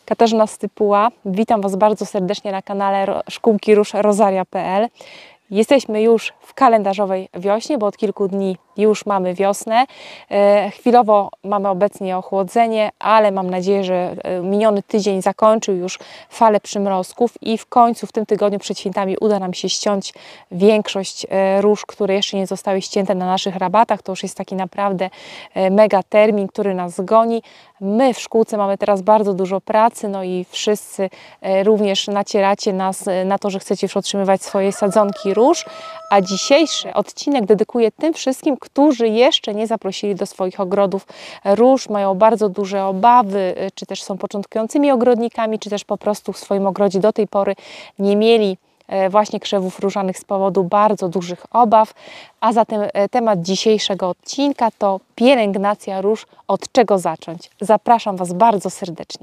Katarzyna Stypuła. Witam Was bardzo serdecznie na kanale Szkółki Róż Rosaria.pl. Jesteśmy już w kalendarzowej wiośnie, bo od kilku dni już mamy wiosnę. Chwilowo mamy obecnie ochłodzenie, ale mam nadzieję, że miniony tydzień zakończył już falę przymrozków i w końcu w tym tygodniu przed świętami uda nam się ściąć większość róż, które jeszcze nie zostały ścięte na naszych rabatach. To już jest taki naprawdę mega termin, który nas goni. My w szkółce mamy teraz bardzo dużo pracy, no i wszyscy również nacieracie nas na to, że chcecie już otrzymywać swoje sadzonki róż, a dzisiejszy odcinek dedykuję tym wszystkim, którzy jeszcze nie zaprosili do swoich ogrodów róż, mają bardzo duże obawy, czy też są początkującymi ogrodnikami, czy też po prostu w swoim ogrodzie do tej pory nie mieli właśnie krzewów różanych z powodu bardzo dużych obaw. A zatem temat dzisiejszego odcinka to pielęgnacja róż. Od czego zacząć? Zapraszam Was bardzo serdecznie.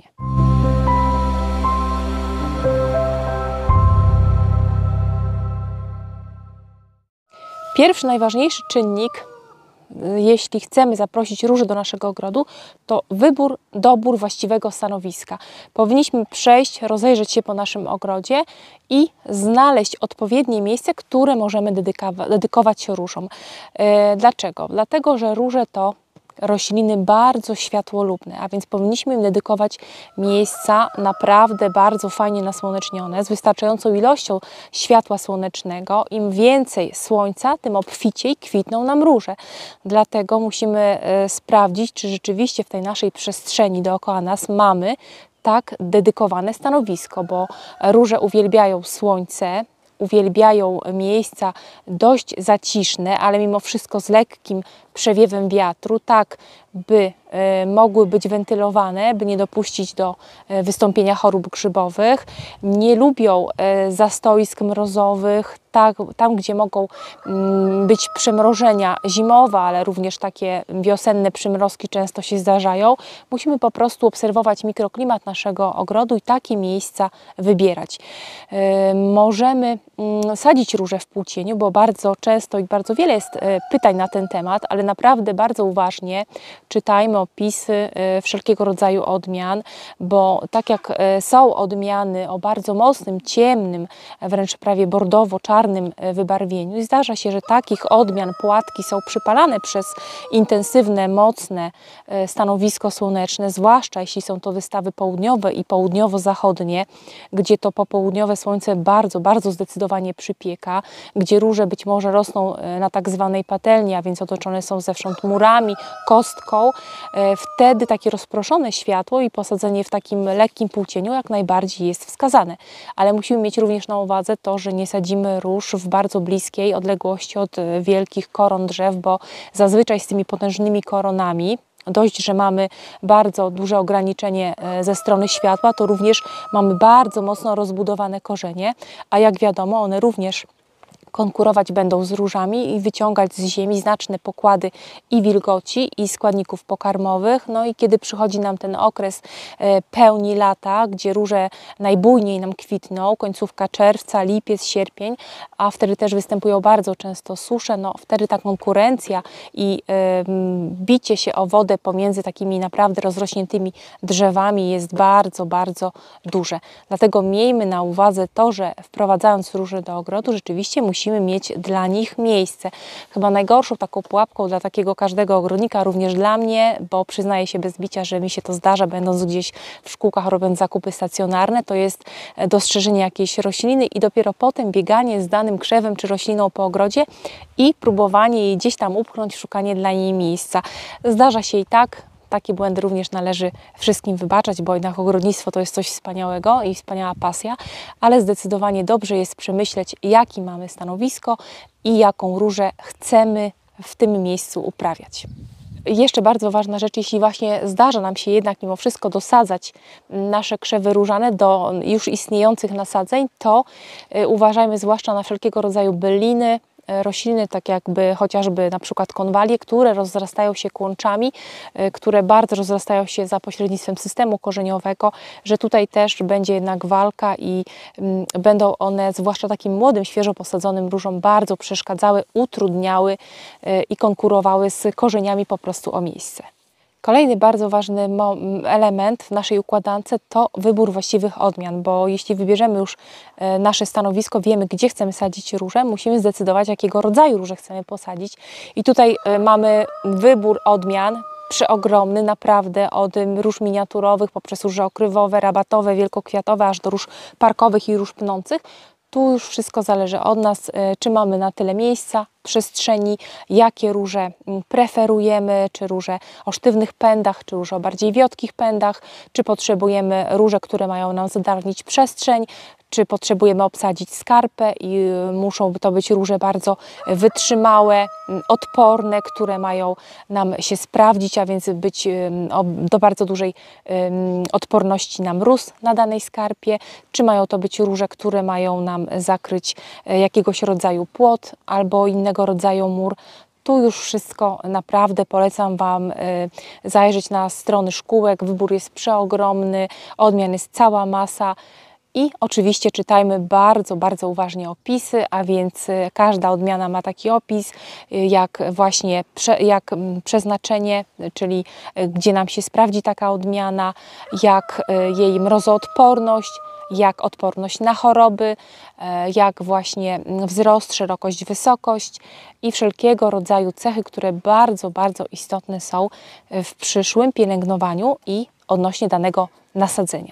Pierwszy, najważniejszy czynnik, jeśli chcemy zaprosić róże do naszego ogrodu, to dobór właściwego stanowiska. Powinniśmy przejść, rozejrzeć się po naszym ogrodzie i znaleźć odpowiednie miejsce, które możemy dedykować różom. Dlaczego? Dlatego, że róże to rośliny bardzo światłolubne, a więc powinniśmy im dedykować miejsca naprawdę bardzo fajnie nasłonecznione, z wystarczającą ilością światła słonecznego. Im więcej słońca, tym obficiej kwitną nam róże. Dlatego musimy sprawdzić, czy rzeczywiście w tej naszej przestrzeni dookoła nas mamy tak dedykowane stanowisko, bo róże uwielbiają słońce, uwielbiają miejsca dość zaciszne, ale mimo wszystko z lekkim przewiewem wiatru, tak by mogły być wentylowane, by nie dopuścić do wystąpienia chorób grzybowych. Nie lubią zastoisk mrozowych, tam gdzie mogą być przymrożenia zimowe, ale również takie wiosenne przymrozki często się zdarzają. Musimy po prostu obserwować mikroklimat naszego ogrodu i takie miejsca wybierać. Możemy sadzić róże w półcieniu, bo bardzo często i bardzo wiele jest pytań na ten temat, ale naprawdę bardzo uważnie czytajmy opisy wszelkiego rodzaju odmian, bo tak jak są odmiany o bardzo mocnym, ciemnym, wręcz prawie bordowo-czarnym wybarwieniu, i zdarza się, że takich odmian płatki są przypalane przez intensywne, mocne stanowisko słoneczne, zwłaszcza jeśli są to wystawy południowe i południowo-zachodnie, gdzie to popołudniowe słońce bardzo, bardzo zdecydowanie przypieka, gdzie róże być może rosną na tak zwanej patelni, a więc otoczone są zewsząd murami, kostką. Wtedy takie rozproszone światło i posadzenie w takim lekkim półcieniu jak najbardziej jest wskazane. Ale musimy mieć również na uwadze to, że nie sadzimy róż w bardzo bliskiej odległości od wielkich koron drzew, bo zazwyczaj z tymi potężnymi koronami, dość, że mamy bardzo duże ograniczenie ze strony światła, to również mamy bardzo mocno rozbudowane korzenie, a jak wiadomo, one również konkurować będą z różami i wyciągać z ziemi znaczne pokłady i wilgoci, i składników pokarmowych. No i kiedy przychodzi nam ten okres pełni lata, gdzie róże najbujniej nam kwitną, końcówka czerwca, lipiec, sierpień, a wtedy też występują bardzo często susze, no wtedy ta konkurencja i bicie się o wodę pomiędzy takimi naprawdę rozrośniętymi drzewami jest bardzo, bardzo duże. Dlatego miejmy na uwadze to, że wprowadzając róże do ogrodu, rzeczywiście musimy mieć dla nich miejsce. Chyba najgorszą taką pułapką dla takiego każdego ogrodnika, również dla mnie, bo przyznaję się bez bicia, że mi się to zdarza, będąc gdzieś w szkółkach, robiąc zakupy stacjonarne, to jest dostrzeżenie jakiejś rośliny i dopiero potem bieganie z danym krzewem czy rośliną po ogrodzie i próbowanie jej gdzieś tam upchnąć, szukanie dla niej miejsca. Zdarza się i tak. Takie błędy również należy wszystkim wybaczać, bo jednak ogrodnictwo to jest coś wspaniałego i wspaniała pasja, ale zdecydowanie dobrze jest przemyśleć, jakie mamy stanowisko i jaką różę chcemy w tym miejscu uprawiać. Jeszcze bardzo ważna rzecz, jeśli właśnie zdarza nam się jednak mimo wszystko dosadzać nasze krzewy różane do już istniejących nasadzeń, to uważajmy zwłaszcza na wszelkiego rodzaju byliny, rośliny, tak jakby chociażby na przykład konwalie, które rozrastają się kłączami, które bardzo rozrastają się za pośrednictwem systemu korzeniowego, że tutaj też będzie jednak walka i będą one, zwłaszcza takim młodym, świeżo posadzonym różom, bardzo przeszkadzały, utrudniały i konkurowały z korzeniami po prostu o miejsce. Kolejny bardzo ważny element w naszej układance to wybór właściwych odmian, bo jeśli wybierzemy już nasze stanowisko, wiemy, gdzie chcemy sadzić róże, musimy zdecydować, jakiego rodzaju róże chcemy posadzić. I tutaj mamy wybór odmian przeogromny, naprawdę, od róż miniaturowych poprzez róże okrywowe, rabatowe, wielkokwiatowe, aż do róż parkowych i róż pnących. Tu już wszystko zależy od nas, czy mamy na tyle miejsca, przestrzeni, jakie róże preferujemy, czy róże o sztywnych pędach, czy róże o bardziej wiotkich pędach, czy potrzebujemy róże, które mają nam zadarnić przestrzeń, czy potrzebujemy obsadzić skarpę i muszą to być róże bardzo wytrzymałe, odporne, które mają nam się sprawdzić, a więc być do bardzo dużej odporności na mróz na danej skarpie, czy mają to być róże, które mają nam zakryć jakiegoś rodzaju płot albo innego rodzaju mur. Tu już wszystko naprawdę polecam Wam zajrzeć na strony szkółek. Wybór jest przeogromny, odmian jest cała masa. I oczywiście czytajmy bardzo, bardzo uważnie opisy, a więc każda odmiana ma taki opis, jak właśnie przeznaczenie, czyli gdzie nam się sprawdzi taka odmiana, jak jej mrozoodporność, jak odporność na choroby, jak właśnie wzrost, szerokość, wysokość i wszelkiego rodzaju cechy, które bardzo, bardzo istotne są w przyszłym pielęgnowaniu i odnośnie danego nasadzenia.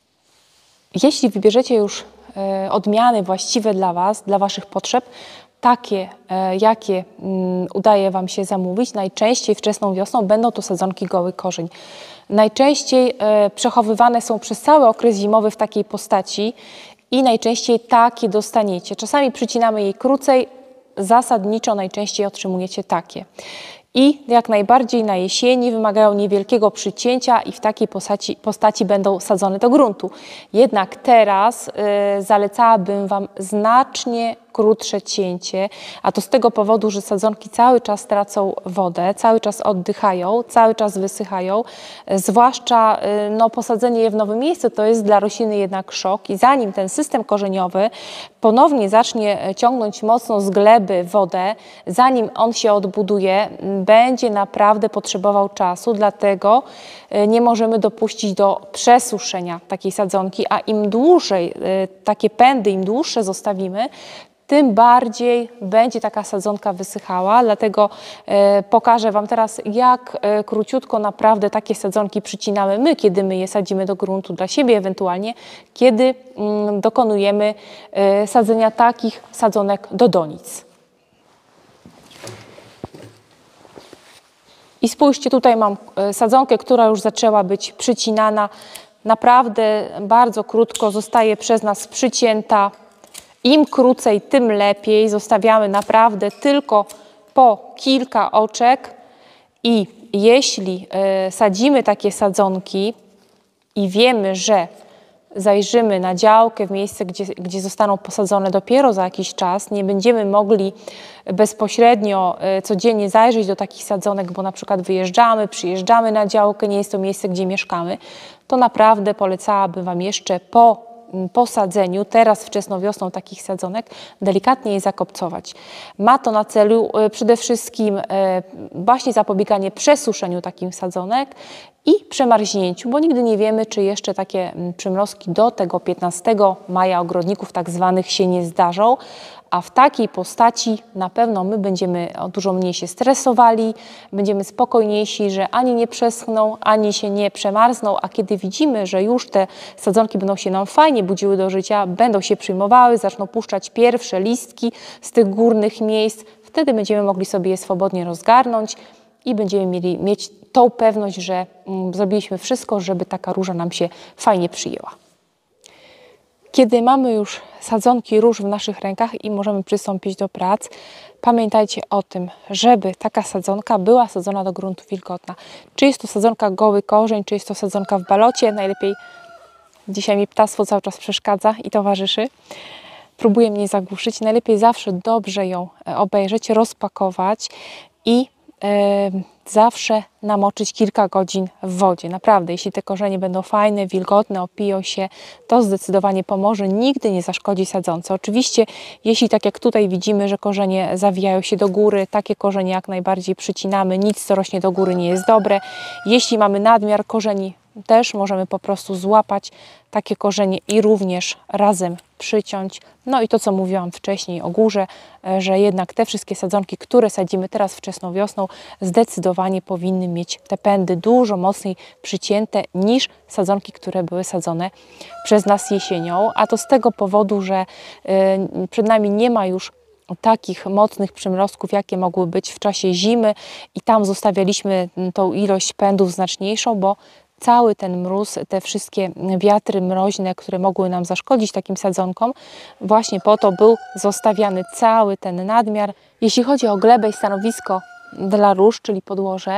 Jeśli wybierzecie już odmiany właściwe dla Was, dla Waszych potrzeb, takie, jakie udaje Wam się zamówić, najczęściej wczesną wiosną będą to sadzonki goły korzeń. Najczęściej przechowywane są przez cały okres zimowy w takiej postaci i najczęściej takie dostaniecie. Czasami przycinamy jej krócej, zasadniczo najczęściej otrzymujecie takie. I jak najbardziej na jesieni wymagają niewielkiego przycięcia i w takiej postaci będą sadzone do gruntu. Jednak teraz zalecałabym Wam znacznie krótsze cięcie, a to z tego powodu, że sadzonki cały czas tracą wodę, cały czas oddychają, cały czas wysychają, zwłaszcza posadzenie je w nowym miejscu to jest dla rośliny jednak szok i zanim ten system korzeniowy ponownie zacznie ciągnąć mocno z gleby wodę, zanim on się odbuduje, będzie naprawdę potrzebował czasu, dlatego nie możemy dopuścić do przesuszenia takiej sadzonki, a im dłużej takie pędy, im dłuższe zostawimy, tym bardziej będzie taka sadzonka wysychała, dlatego pokażę Wam teraz, jak króciutko naprawdę takie sadzonki przycinamy my, kiedy my je sadzimy do gruntu dla siebie, ewentualnie kiedy dokonujemy sadzenia takich sadzonek do donic. I spójrzcie, tutaj mam sadzonkę, która już zaczęła być przycinana. Naprawdę bardzo krótko zostaje przez nas przycięta. Im krócej, tym lepiej. Zostawiamy naprawdę tylko po kilka oczek i jeśli sadzimy takie sadzonki i wiemy, że zajrzymy na działkę, w miejsce, gdzie zostaną posadzone dopiero za jakiś czas, nie będziemy mogli bezpośrednio codziennie zajrzeć do takich sadzonek, bo na przykład wyjeżdżamy, przyjeżdżamy na działkę, nie jest to miejsce, gdzie mieszkamy, to naprawdę polecałabym Wam jeszcze po posadzeniu, teraz wczesną wiosną takich sadzonek, delikatnie je zakopcować. Ma to na celu przede wszystkim właśnie zapobieganie przesuszeniu takich sadzonek i przemarznięciu, bo nigdy nie wiemy, czy jeszcze takie przymrozki do tego 15 maja ogrodników tak zwanych się nie zdarzą, a w takiej postaci na pewno my będziemy dużo mniej się stresowali, będziemy spokojniejsi, że ani nie przeschną, ani się nie przemarzną, a kiedy widzimy, że już te sadzonki będą się nam fajnie budziły do życia, będą się przyjmowały, zaczną puszczać pierwsze listki z tych górnych miejsc, wtedy będziemy mogli sobie je swobodnie rozgarnąć i będziemy mieć tą pewność, że zrobiliśmy wszystko, żeby taka róża nam się fajnie przyjęła. Kiedy mamy już sadzonki róż w naszych rękach i możemy przystąpić do prac, pamiętajcie o tym, żeby taka sadzonka była sadzona do gruntu wilgotna. Czy jest to sadzonka goły korzeń, czy jest to sadzonka w balocie, najlepiej, dzisiaj mi ptactwo cały czas przeszkadza i towarzyszy, próbuje mnie zagłuszyć, najlepiej zawsze dobrze ją obejrzeć, rozpakować i zawsze namoczyć kilka godzin w wodzie. Naprawdę, jeśli te korzenie będą fajne, wilgotne, opiją się, to zdecydowanie pomoże, nigdy nie zaszkodzi sadzonce. Oczywiście, jeśli tak jak tutaj widzimy, że korzenie zawijają się do góry, takie korzenie jak najbardziej przycinamy, nic co rośnie do góry nie jest dobre. Jeśli mamy nadmiar korzeni, też możemy po prostu złapać takie korzenie i również razem przyciąć. No i to, co mówiłam wcześniej o górze, że jednak te wszystkie sadzonki, które sadzimy teraz wczesną wiosną, zdecydowanie powinny mieć te pędy dużo mocniej przycięte niż sadzonki, które były sadzone przez nas jesienią. A to z tego powodu, że przed nami nie ma już takich mocnych przymrozków, jakie mogły być w czasie zimy i tam zostawialiśmy tą ilość pędów znaczniejszą, bo cały ten mróz, te wszystkie wiatry mroźne, które mogły nam zaszkodzić takim sadzonkom, właśnie po to był zostawiany cały ten nadmiar. Jeśli chodzi o glebę i stanowisko dla róż, czyli podłoże,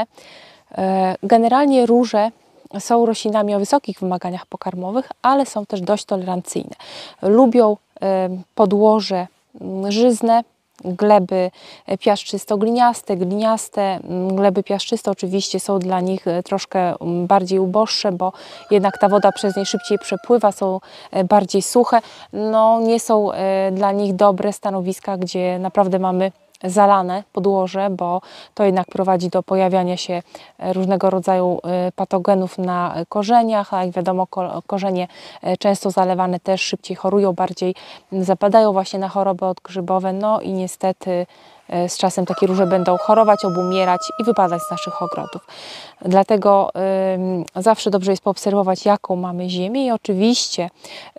generalnie róże są roślinami o wysokich wymaganiach pokarmowych, ale są też dość tolerancyjne. Lubią podłoże żyzne, gleby piaszczysto-gliniaste, gliniaste. Gleby piaszczyste oczywiście są dla nich troszkę bardziej uboższe, bo jednak ta woda przez nie szybciej przepływa, są bardziej suche. No, nie są dla nich dobre stanowiska, gdzie naprawdę mamy zalane podłoże, bo to jednak prowadzi do pojawiania się różnego rodzaju patogenów na korzeniach, a jak wiadomo, korzenie często zalewane też szybciej chorują, bardziej zapadają właśnie na choroby odgrzybowe, no i niestety z czasem takie róże będą chorować, obumierać i wypadać z naszych ogrodów. Dlatego zawsze dobrze jest poobserwować, jaką mamy ziemię i oczywiście,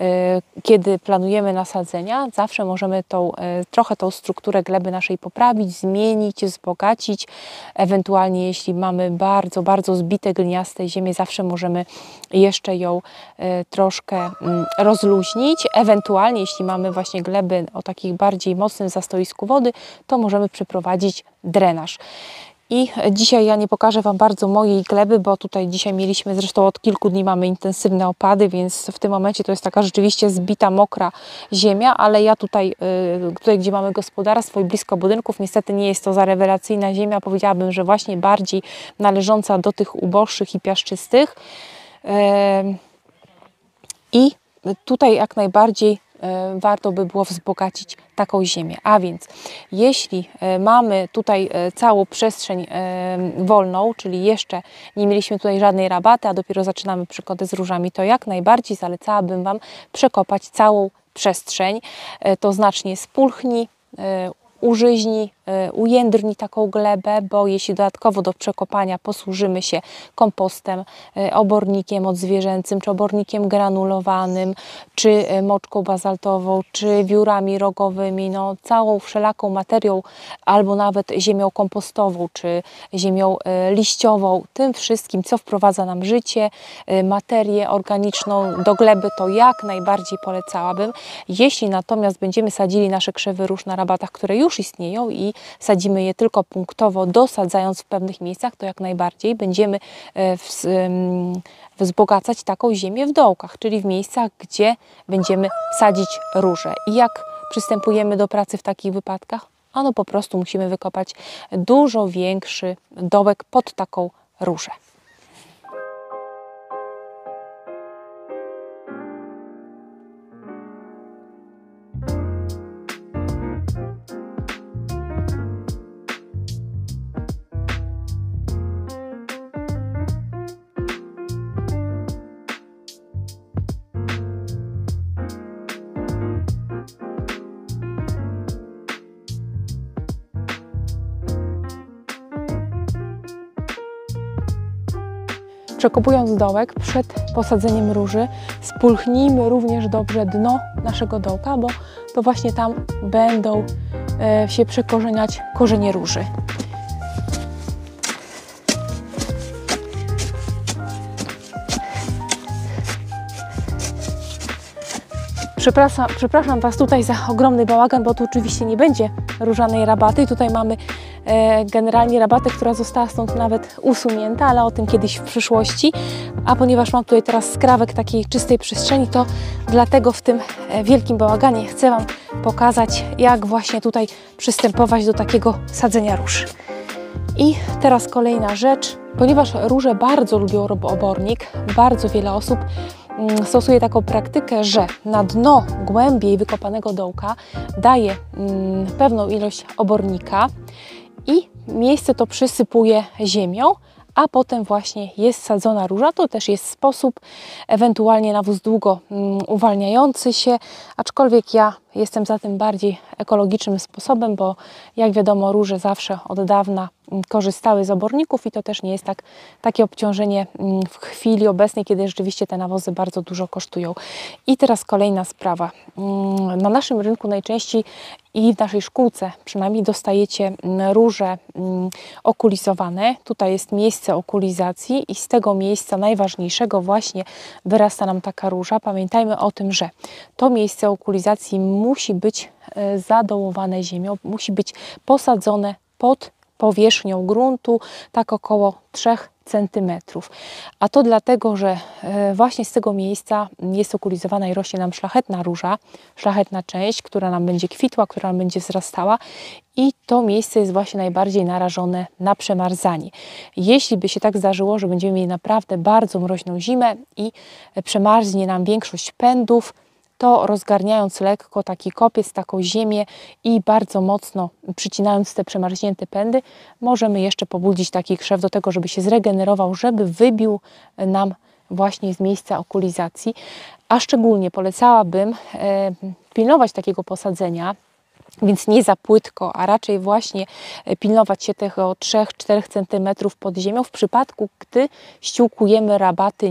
kiedy planujemy nasadzenia, zawsze możemy trochę tą strukturę gleby naszej poprawić, zmienić, wzbogacić. Ewentualnie, jeśli mamy bardzo, bardzo zbite, gliniaste ziemię, zawsze możemy jeszcze ją troszkę rozluźnić. Ewentualnie, jeśli mamy właśnie gleby o takich bardziej mocnym zastoisku wody, to możemy przeprowadzić drenaż. I dzisiaj ja nie pokażę Wam bardzo mojej gleby, bo tutaj dzisiaj mieliśmy, zresztą od kilku dni mamy intensywne opady, więc w tym momencie to jest taka rzeczywiście zbita, mokra ziemia, ale ja tutaj gdzie mamy gospodarstwo i blisko budynków, niestety nie jest to za rewelacyjna ziemia, powiedziałabym, że właśnie bardziej należąca do tych uboższych i piaszczystych. I tutaj jak najbardziej warto by było wzbogacić taką ziemię. A więc jeśli mamy tutaj całą przestrzeń wolną, czyli jeszcze nie mieliśmy tutaj żadnej rabaty, a dopiero zaczynamy przygodę z różami, to jak najbardziej zalecałabym Wam przekopać całą przestrzeń. To znacznie spulchni, użyźni, ujędrni taką glebę, bo jeśli dodatkowo do przekopania posłużymy się kompostem, obornikiem odzwierzęcym, czy obornikiem granulowanym, czy moczką bazaltową, czy wiórami rogowymi, no całą wszelaką materią, albo nawet ziemią kompostową, czy ziemią liściową, tym wszystkim, co wprowadza nam życie, materię organiczną do gleby, to jak najbardziej polecałabym. Jeśli natomiast będziemy sadzili nasze krzewy róż na rabatach, które już istnieją i sadzimy je tylko punktowo, dosadzając w pewnych miejscach, to jak najbardziej będziemy wzbogacać taką ziemię w dołkach, czyli w miejscach, gdzie będziemy sadzić róże. I jak przystępujemy do pracy w takich wypadkach? Ano po prostu musimy wykopać dużo większy dołek pod taką różę. Przekopując dołek przed posadzeniem róży, spulchnijmy również dobrze dno naszego dołka, bo to właśnie tam będą się przekorzeniać korzenie róży. Przepraszam Was tutaj za ogromny bałagan, bo tu oczywiście nie będzie różanej rabaty. Tutaj mamy generalnie rabatę, która została stąd nawet usunięta, ale o tym kiedyś w przyszłości. A ponieważ mam tutaj teraz skrawek takiej czystej przestrzeni, to dlatego w tym wielkim bałaganie chcę Wam pokazać, jak właśnie tutaj przystępować do takiego sadzenia róż. I teraz kolejna rzecz, ponieważ róże bardzo lubią obornik, bardzo wiele osób stosuje taką praktykę, że na dno głębiej wykopanego dołka daje pewną ilość obornika i miejsce to przysypuje ziemią, a potem właśnie jest sadzona róża. To też jest sposób, ewentualnie nawóz długo uwalniający się, aczkolwiek ja jestem za tym bardziej ekologicznym sposobem, bo jak wiadomo róże zawsze od dawna korzystały z oborników i to też nie jest takie obciążenie w chwili obecnej, kiedy rzeczywiście te nawozy bardzo dużo kosztują. I teraz kolejna sprawa. Na naszym rynku najczęściej i w naszej szkółce przynajmniej dostajecie róże okulizowane. Tutaj jest miejsce okulizacji i z tego miejsca najważniejszego właśnie wyrasta nam taka róża. Pamiętajmy o tym, że to miejsce okulizacji musi być zadołowane ziemią, musi być posadzone pod powierzchnią gruntu, tak około 3 cm. A to dlatego, że właśnie z tego miejsca jest okulizowana i rośnie nam szlachetna róża, szlachetna część, która nam będzie kwitła, która nam będzie wzrastała i to miejsce jest właśnie najbardziej narażone na przemarzanie. Jeśli by się tak zdarzyło, że będziemy mieli naprawdę bardzo mroźną zimę i przemarznie nam większość pędów, to rozgarniając lekko taki kopiec, taką ziemię i bardzo mocno przycinając te przemarznięte pędy, możemy jeszcze pobudzić taki krzew do tego, żeby się zregenerował, żeby wybił nam właśnie z miejsca okulizacji. A szczególnie polecałabym pilnować takiego posadzenia, więc nie za płytko, a raczej właśnie pilnować się tego 3-4 cm pod ziemią w przypadku, gdy ściółkujemy rabaty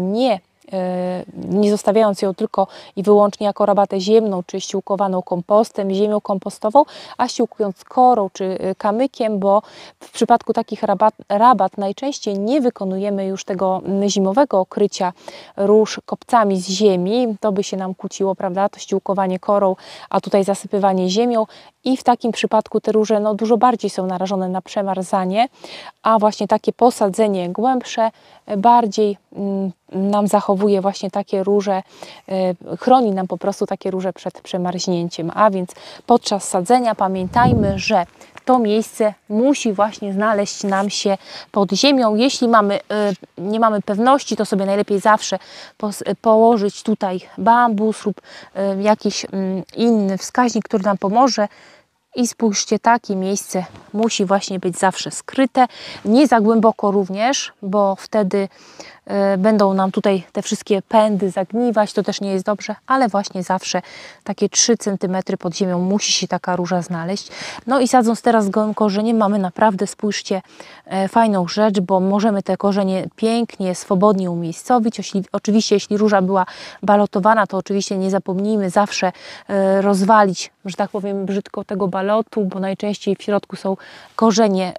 nie zostawiając ją tylko i wyłącznie jako rabatę ziemną, czy ściółkowaną kompostem, ziemią kompostową, a ściółkując korą czy kamykiem, bo w przypadku takich rabat najczęściej nie wykonujemy już tego zimowego okrycia róż kopcami z ziemi, to by się nam kłóciło, prawda, to ściółkowanie korą, a tutaj zasypywanie ziemią i w takim przypadku te róże dużo bardziej są narażone na przemarzanie, a właśnie takie posadzenie głębsze bardziej nam zachowuje właśnie takie róże, chroni nam po prostu takie róże przed przemarznięciem. A więc podczas sadzenia pamiętajmy, że to miejsce musi właśnie znaleźć nam się pod ziemią. Jeśli nie mamy pewności, to sobie najlepiej zawsze położyć tutaj bambus lub jakiś inny wskaźnik, który nam pomoże. I spójrzcie, takie miejsce musi właśnie być zawsze skryte, nie za głęboko również, bo wtedy będą nam tutaj te wszystkie pędy zagniwać, to też nie jest dobrze, ale właśnie zawsze takie 3 cm pod ziemią musi się taka róża znaleźć. No i sadząc teraz gołym korzeniem mamy naprawdę, spójrzcie, fajną rzecz, bo możemy te korzenie pięknie, swobodnie umiejscowić. Oczywiście jeśli róża była balotowana, to oczywiście nie zapomnijmy zawsze rozwalić, że tak powiem brzydko, tego balotu, bo najczęściej w środku są korzenie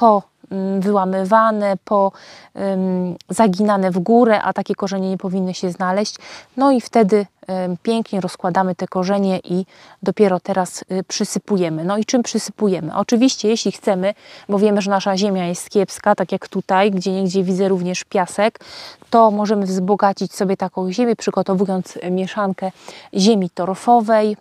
wyłamywane, zaginane w górę, a takie korzenie nie powinny się znaleźć. No i wtedy pięknie rozkładamy te korzenie i dopiero teraz przysypujemy. No i czym przysypujemy? Oczywiście jeśli chcemy, bo wiemy, że nasza ziemia jest kiepska, tak jak tutaj, gdzie niegdzie widzę również piasek, to możemy wzbogacić sobie taką ziemię, przygotowując mieszankę ziemi torfowej,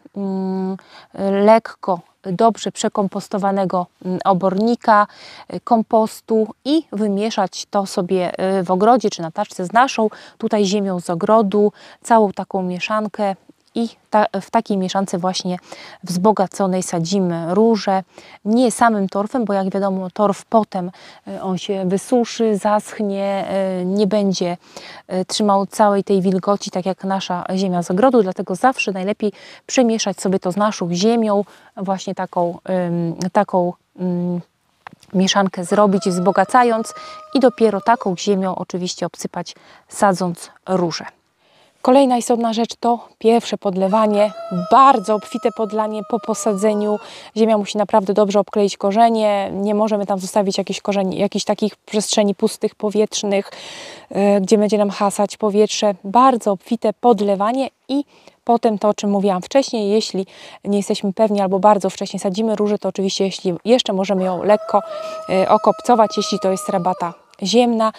lekko dobrze przekompostowanego obornika, kompostu i wymieszać to sobie w ogrodzie czy na taczce z naszą tutaj ziemią z ogrodu, całą taką mieszankę i w takiej mieszance właśnie wzbogaconej sadzimy róże. Nie samym torfem, bo jak wiadomo torf potem on się wysuszy, zaschnie, nie będzie trzymał całej tej wilgoci, tak jak nasza ziemia z ogrodu, dlatego zawsze najlepiej przemieszać sobie to z naszą ziemią, właśnie taką mieszankę zrobić, wzbogacając i dopiero taką ziemią oczywiście obsypać, sadząc róże. Kolejna istotna rzecz to pierwsze podlewanie, bardzo obfite podlanie po posadzeniu. Ziemia musi naprawdę dobrze obkleić korzenie, nie możemy tam zostawić jakichś takich przestrzeni pustych, powietrznych, gdzie będzie nam hasać powietrze. Bardzo obfite podlewanie i potem to, o czym mówiłam wcześniej, jeśli nie jesteśmy pewni albo bardzo wcześnie sadzimy różę, to oczywiście jeśli jeszcze możemy ją lekko okopcować, jeśli to jest rabata ziemna.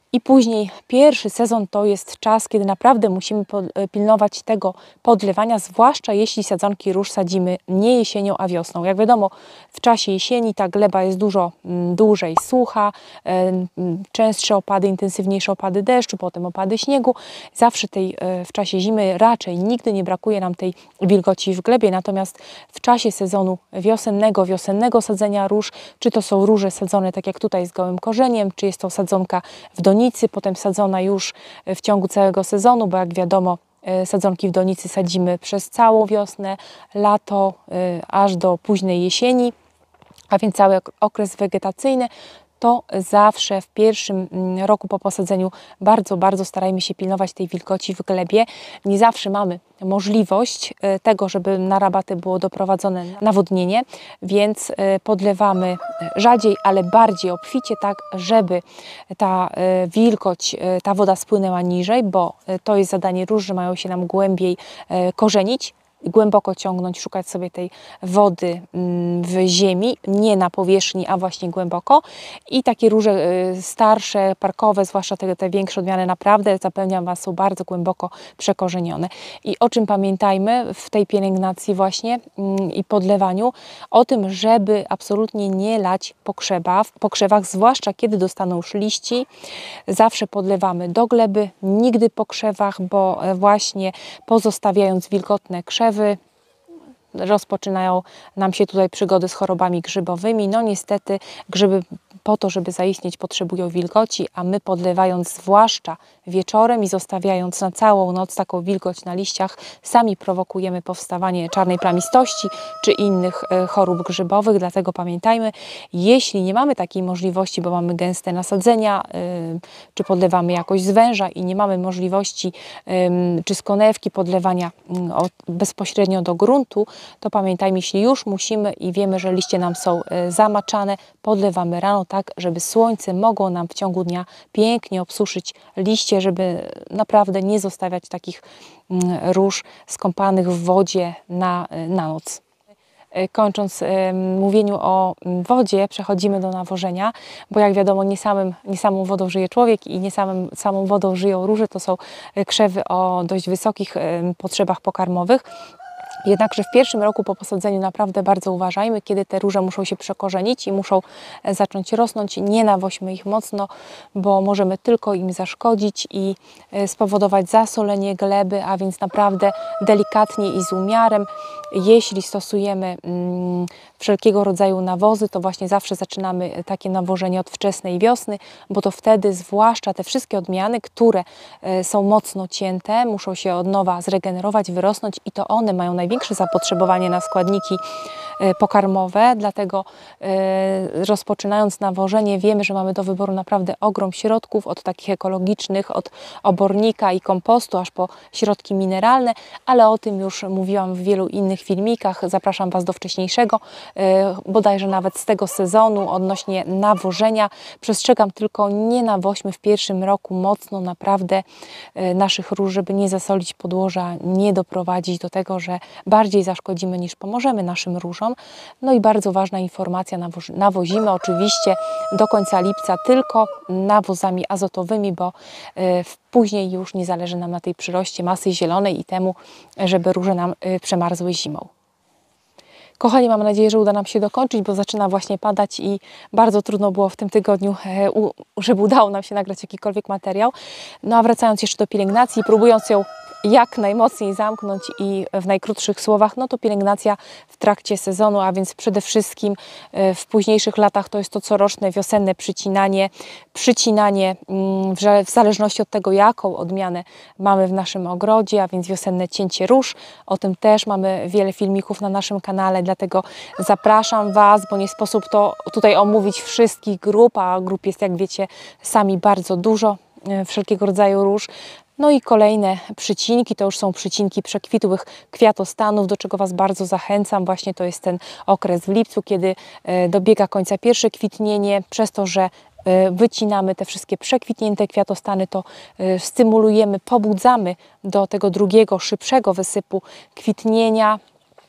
I później pierwszy sezon to jest czas, kiedy naprawdę musimy pilnować tego podlewania, zwłaszcza jeśli sadzonki róż sadzimy nie jesienią, a wiosną. Jak wiadomo, w czasie jesieni ta gleba jest dużo dłużej sucha, częstsze opady, intensywniejsze opady deszczu, potem opady śniegu. Zawsze w czasie zimy raczej nigdy nie brakuje nam tej wilgoci w glebie, natomiast w czasie sezonu wiosennego sadzenia róż, czy to są róże sadzone tak jak tutaj z gołym korzeniem, czy jest to sadzonka w donicy, potem sadzona już w ciągu całego sezonu, bo jak wiadomo, sadzonki w donicy sadzimy przez całą wiosnę, lato, aż do późnej jesieni, a więc cały okres wegetacyjny, to zawsze w pierwszym roku po posadzeniu bardzo starajmy się pilnować tej wilgoci w glebie. Nie zawsze mamy możliwość tego, żeby na rabaty było doprowadzone nawodnienie, więc podlewamy rzadziej, ale bardziej obficie, tak żeby ta wilgoć, ta woda spłynęła niżej, bo to jest zadanie róż, że mają się nam głębiej korzenić, głęboko ciągnąć, szukać sobie tej wody w ziemi, nie na powierzchni, a właśnie głęboko. I takie róże starsze, parkowe, zwłaszcza te większe odmiany, naprawdę, zapewniam Was, są bardzo głęboko przekorzenione. I o czym pamiętajmy w tej pielęgnacji właśnie i podlewaniu? O tym, żeby absolutnie nie lać po krzewach, zwłaszcza kiedy dostaną już liści. Zawsze podlewamy do gleby, nigdy po krzewach, bo właśnie pozostawiając wilgotne krzewy, rozpoczynają nam się tutaj przygody z chorobami grzybowymi. No niestety grzyby po to, żeby zaistnieć, potrzebują wilgoci, a my podlewając zwłaszcza wieczorem i zostawiając na całą noc taką wilgoć na liściach, sami prowokujemy powstawanie czarnej plamistości czy innych chorób grzybowych. Dlatego pamiętajmy, jeśli nie mamy takiej możliwości, bo mamy gęste nasadzenia, czy podlewamy jakoś z węża i nie mamy możliwości czy z konewki podlewania bezpośrednio do gruntu, to pamiętajmy, jeśli już musimy i wiemy, że liście nam są zamaczane, podlewamy rano tak, żeby słońce mogło nam w ciągu dnia pięknie obsuszyć liście, żeby naprawdę nie zostawiać takich róż skąpanych w wodzie na noc. Kończąc mówieniu o wodzie, przechodzimy do nawożenia, bo jak wiadomo, nie samą wodą żyje człowiek i nie samą wodą żyją róże. To są krzewy o dość wysokich potrzebach pokarmowych. Jednakże w pierwszym roku po posadzeniu naprawdę bardzo uważajmy, kiedy te róże muszą się przekorzenić i muszą zacząć rosnąć. Nie nawoźmy ich mocno, bo możemy tylko im zaszkodzić i spowodować zasolenie gleby, a więc naprawdę delikatnie i z umiarem. Jeśli stosujemy wszelkiego rodzaju nawozy, to właśnie zawsze zaczynamy takie nawożenie od wczesnej wiosny, bo to wtedy zwłaszcza te wszystkie odmiany, które są mocno cięte, muszą się od nowa zregenerować, wyrosnąć i to one mają największe zapotrzebowanie na składniki pokarmowe, dlatego rozpoczynając nawożenie wiemy, że mamy do wyboru naprawdę ogrom środków, od takich ekologicznych, od obornika i kompostu, aż po środki mineralne, ale o tym już mówiłam w wielu innych filmikach. Zapraszam Was do wcześniejszego, bodajże nawet z tego sezonu odnośnie nawożenia. Przestrzegam tylko, nie nawoźmy w pierwszym roku mocno naprawdę naszych róż, żeby nie zasolić podłoża, nie doprowadzić do tego, że bardziej zaszkodzimy niż pomożemy naszym różom. No i bardzo ważna informacja, nawozimy oczywiście do końca lipca tylko nawozami azotowymi, bo później już nie zależy nam na tej przyroście masy zielonej i temu, żeby róże nam przemarzły zimą. Kochani, mam nadzieję, że uda nam się dokończyć, bo zaczyna właśnie padać i bardzo trudno było w tym tygodniu, żeby udało nam się nagrać jakikolwiek materiał. No a wracając jeszcze do pielęgnacji, próbując ją jak najmocniej zamknąć i w najkrótszych słowach, no to pielęgnacja w trakcie sezonu, a więc przede wszystkim w późniejszych latach to jest to coroczne wiosenne przycinanie w zależności od tego, jaką odmianę mamy w naszym ogrodzie, a więc wiosenne cięcie róż. O tym też mamy wiele filmików na naszym kanale, dlatego zapraszam Was, bo nie sposób to tutaj omówić wszystkich grup, a grup jest, jak wiecie, sami bardzo dużo wszelkiego rodzaju róż. No i kolejne przycinki, to już są przycinki przekwitłych kwiatostanów, do czego Was bardzo zachęcam. Właśnie to jest ten okres w lipcu, kiedy dobiega końca pierwsze kwitnienie. Przez to, że wycinamy te wszystkie przekwitnięte kwiatostany, to stymulujemy, pobudzamy do tego drugiego, szybszego wysypu kwitnienia.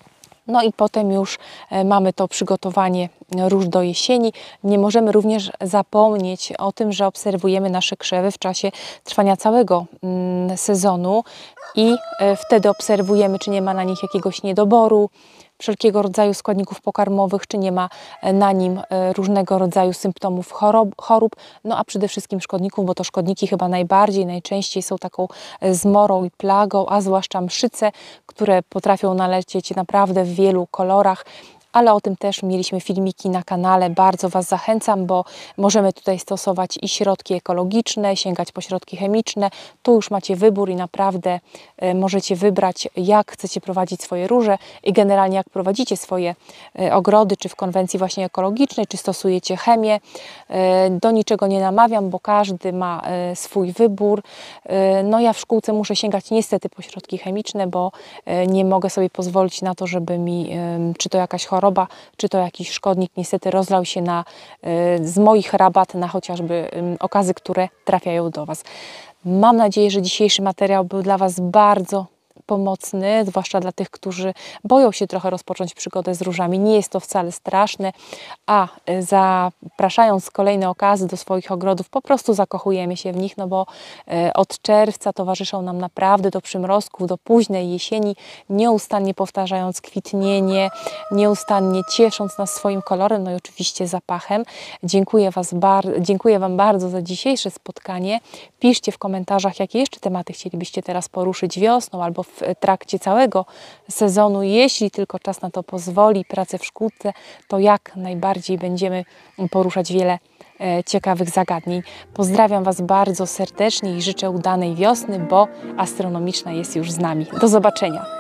No i potem już mamy to przygotowanie róż do jesieni. Nie możemy również zapomnieć o tym, że obserwujemy nasze krzewy w czasie trwania całego sezonu i wtedy obserwujemy, czy nie ma na nich jakiegoś niedoboru, wszelkiego rodzaju składników pokarmowych, czy nie ma na nim różnego rodzaju symptomów chorób, no a przede wszystkim szkodników, bo to szkodniki chyba najczęściej są taką zmorą i plagą, a zwłaszcza mszyce, które potrafią nalecieć naprawdę w wielu kolorach. Ale o tym też mieliśmy filmiki na kanale. Bardzo Was zachęcam, bo możemy tutaj stosować i środki ekologiczne, sięgać po środki chemiczne. Tu już macie wybór i naprawdę możecie wybrać, jak chcecie prowadzić swoje róże i generalnie jak prowadzicie swoje ogrody, czy w konwencji właśnie ekologicznej, czy stosujecie chemię. Do niczego nie namawiam, bo każdy ma swój wybór. No ja w szkółce muszę sięgać niestety po środki chemiczne, bo nie mogę sobie pozwolić na to, żeby mi, czy to jakaś choroba, czy to jakiś szkodnik niestety rozlał się z moich rabat na chociażby okazy, które trafiają do Was. Mam nadzieję, że dzisiejszy materiał był dla Was bardzo pomocny, zwłaszcza dla tych, którzy boją się trochę rozpocząć przygodę z różami. Nie jest to wcale straszne, a zapraszając kolejne okazy do swoich ogrodów, po prostu zakochujemy się w nich, no bo od czerwca towarzyszą nam naprawdę do przymrozków, do późnej jesieni, nieustannie powtarzając kwitnienie, nieustannie ciesząc nas swoim kolorem, no i oczywiście zapachem. Dziękuję Wam bardzo za dzisiejsze spotkanie. Piszcie w komentarzach, jakie jeszcze tematy chcielibyście teraz poruszyć wiosną albo w trakcie całego sezonu. Jeśli tylko czas na to pozwoli, pracę w szkółce, to jak najbardziej będziemy poruszać wiele ciekawych zagadnień. Pozdrawiam Was bardzo serdecznie i życzę udanej wiosny, bo astronomiczna jest już z nami. Do zobaczenia!